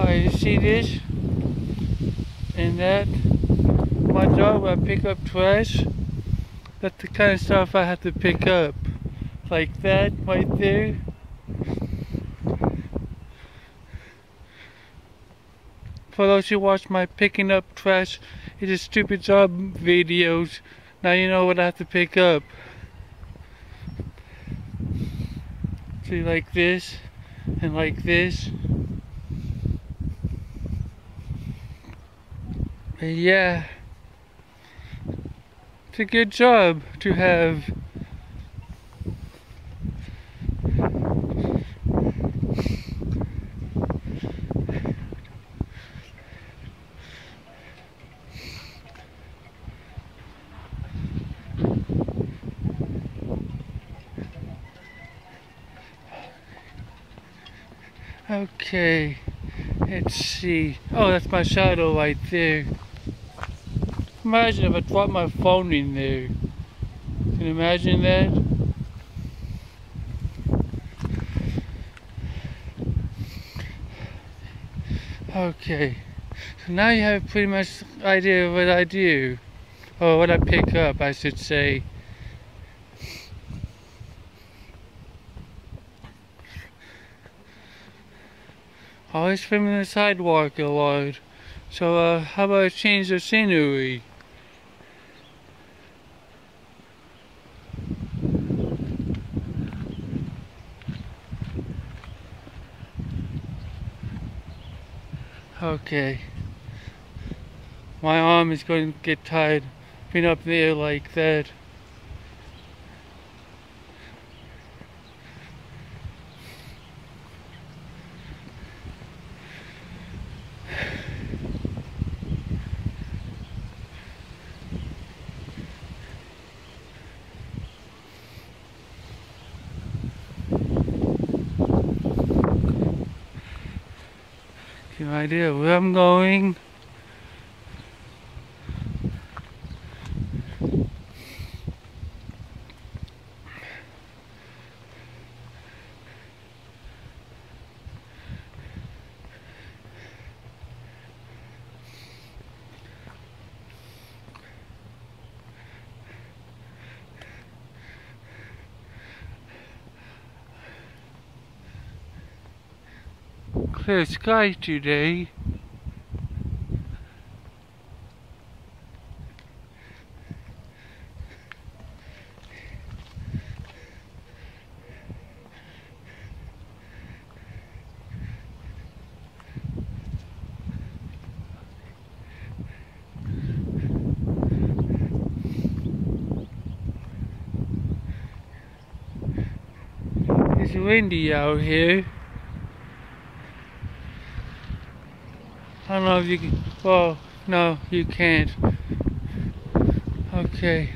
You see this and that? My job, I pick up trash. That's the kind of stuff I have to pick up. Like that right there. For those who watch my picking up trash, it is stupid job videos. Now you know what I have to pick up. See, like this and like this. But yeah, it's a good job to have. Okay, let's see. Oh, that's my shadow right there. Imagine if I dropped my phone in there. Can you imagine that? Okay, so now you have pretty much idea of what I do. Or what I pick up, I should say. Always filming the sidewalk a lot. So how about I change the scenery? Okay. My arm is going to get tired being up there like that. Get an idea where I'm going. Clear sky today. It's windy out here. I don't know if you can, well, no, you can't. Okay.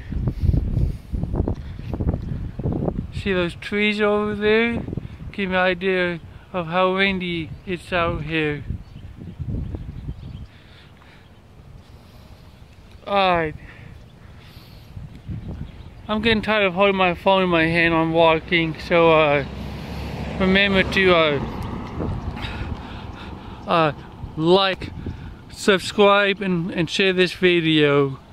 See those trees over there? Give me an idea of how windy it's out here. Alright. I'm getting tired of holding my phone in my hand while I'm walking, so remember to like, subscribe, and share this video.